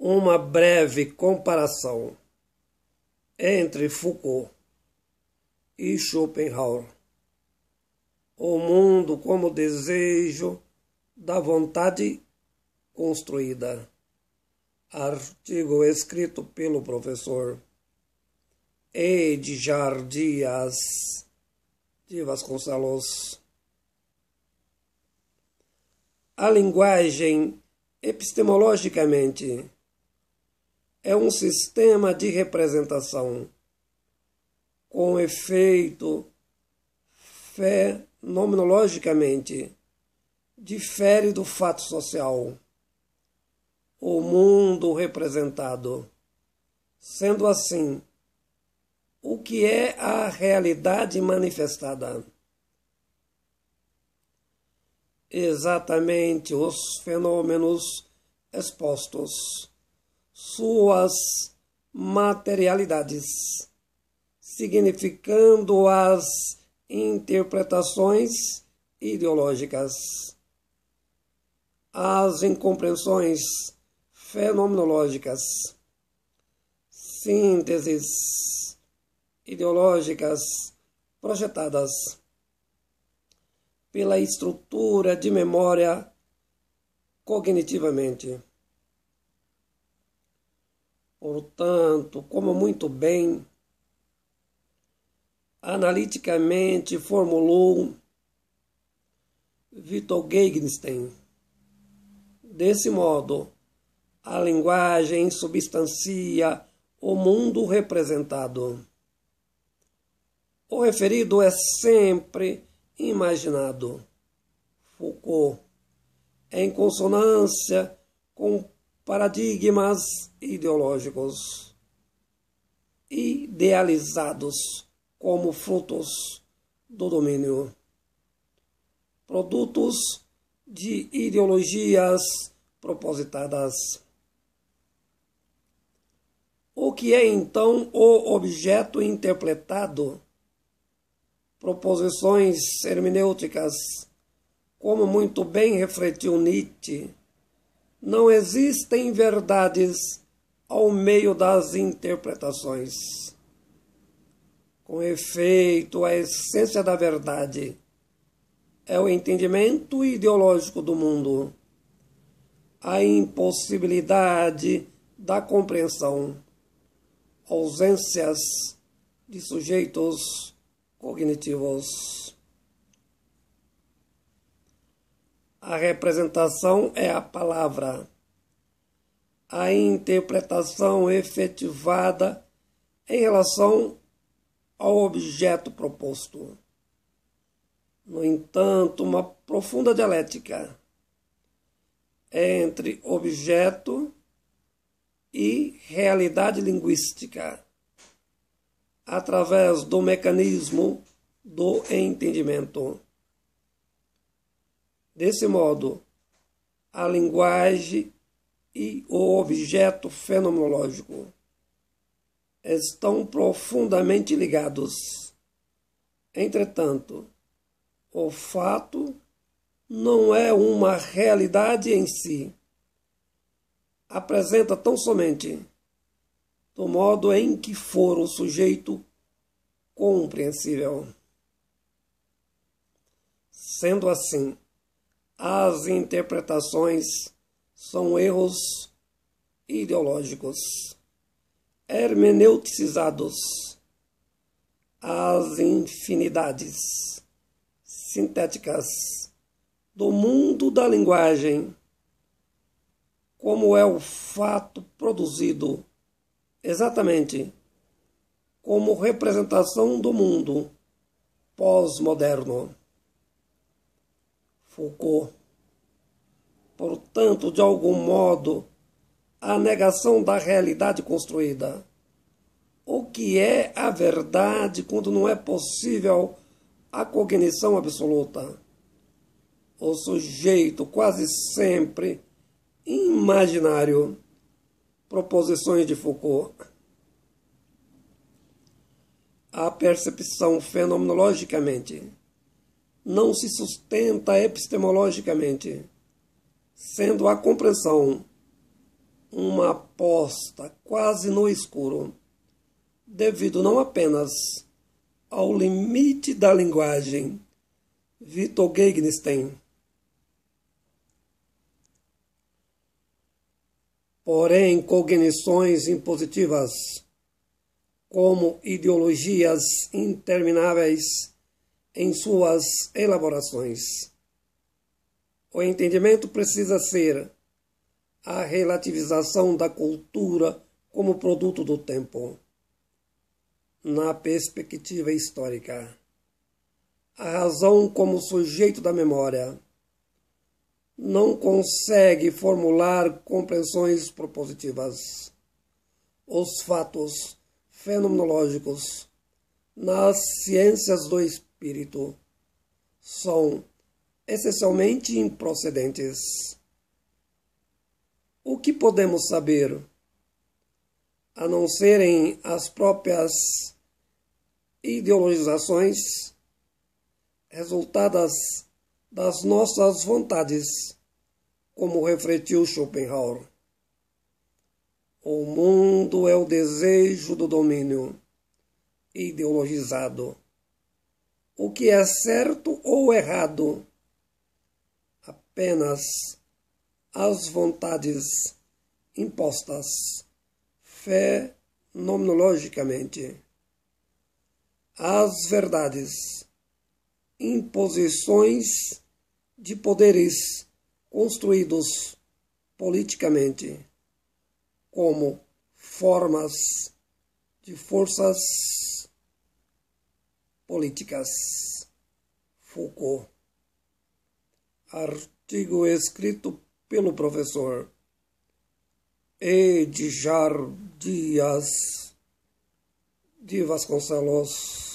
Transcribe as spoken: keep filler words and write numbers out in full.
Uma breve comparação entre Foucault e Schopenhauer. O mundo como desejo da vontade construída. Artigo escrito pelo professor Edgar Dias de Vasconcelos. A linguagem, epistemologicamente, é um sistema de representação. Com efeito, fenomenologicamente, difere do fato social, o mundo representado. Sendo assim, o que é a realidade manifestada? Exatamente os fenômenos expostos, suas materialidades, significando as interpretações ideológicas, as incompreensões fenomenológicas, sínteses ideológicas projetadas pela estrutura de memória cognitivamente. Portanto, como muito bem analiticamente formulou Wittgenstein, desse modo, a linguagem substancia o mundo representado. O referido é sempre imaginado. Foucault, em consonância com paradigmas ideológicos idealizados como frutos do domínio, produtos de ideologias propositadas. O que é então o objeto interpretado? Proposições hermenêuticas, como muito bem refletiu Nietzsche, não existem verdades ao meio das interpretações. Com efeito, a essência da verdade é o entendimento ideológico do mundo, a impossibilidade da compreensão, ausências de sujeitos cognitivos. A representação é a palavra, a interpretação efetivada em relação ao objeto proposto. No entanto, uma profunda dialética entre objeto e realidade linguística, através do mecanismo do entendimento. Desse modo, a linguagem e o objeto fenomenológico estão profundamente ligados. Entretanto, o fato não é uma realidade em si. Apresenta tão somente do modo em que for o sujeito compreensível. Sendo assim, as interpretações são erros ideológicos, hermeneuticizados, as infinidades sintéticas do mundo da linguagem, como é o fato produzido exatamente como representação do mundo pós-moderno. Foucault, portanto, de algum modo, a negação da realidade construída. O que é a verdade quando não é possível a cognição absoluta? O sujeito quase sempre imaginário. Proposições de Foucault. A percepção fenomenologicamente não se sustenta epistemologicamente, sendo a compreensão uma aposta quase no escuro, devido não apenas ao limite da linguagem Wittgenstein, porém cognições impositivas, como ideologias intermináveis em suas elaborações. O entendimento precisa ser a relativização da cultura como produto do tempo, na perspectiva histórica. A razão como sujeito da memória não consegue formular compreensões propositivas. Os fatos fenomenológicos nas ciências do espírito são essencialmente improcedentes. O que podemos saber, a não serem as próprias ideologizações resultadas das nossas vontades, como refletiu Schopenhauer? O mundo é o desejo do domínio ideologizado. O que é certo ou errado? Apenas as vontades impostas fenomenologicamente. As verdades, imposições de poderes construídos politicamente como formas de forças políticas. Foucault. Artigo escrito pelo professor Edjar Dias de Vasconcelos.